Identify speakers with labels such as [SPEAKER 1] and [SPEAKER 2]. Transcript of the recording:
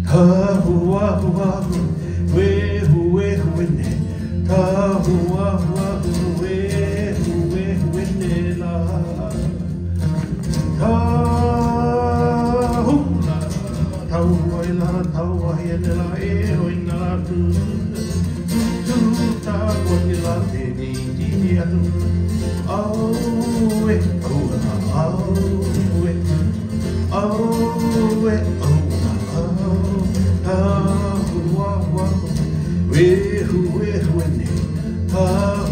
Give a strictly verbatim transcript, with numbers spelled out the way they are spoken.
[SPEAKER 1] ha hua hua we hu we hu ne ha hua hua we hu we hu ne la ha hu la tau ai la tau ai ne la e oi na la tu tu ta ko ni la te ni ti ni atu au we au au we au we au we hu we hu ne ha